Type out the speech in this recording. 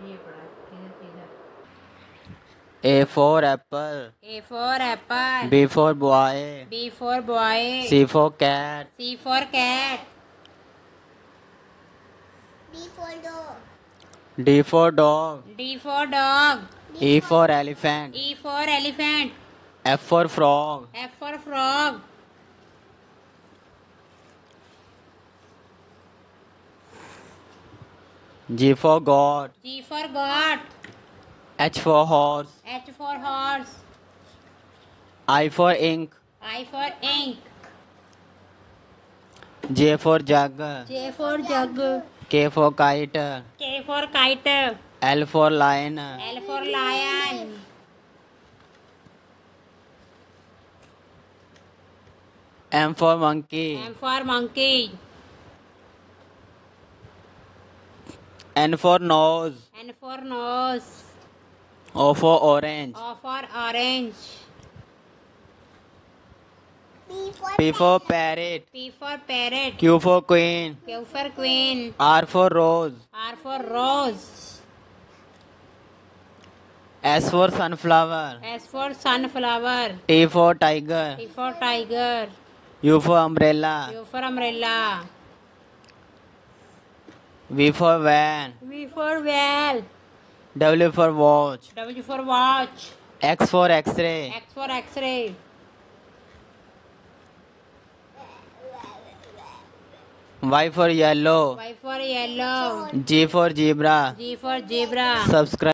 A for apple. A for apple. B for boy. B for boy. C for cat. C for cat. D for dog. D for dog. D for dog. E for elephant. E for elephant. F for frog. F for frog. G for goat. G for goat. H for horse. H for horse. I for ink. I for ink. J for jug. J for jug. K for kite. K for kite. L for lion. L for lion. M for monkey. M for monkey. N for nose. N for nose. O for orange. O for orange. P for parrot. P for parrot. Q for queen. Q for queen. R for rose. R for rose. S for sunflower. S for sunflower. T for tiger. T for tiger. U for umbrella. U for umbrella. V for van. V for whale. W for watch. W for watch. X for x-ray. X for x-ray. Y for yellow. Y for yellow. G for zebra. G for zebra. Subscribe.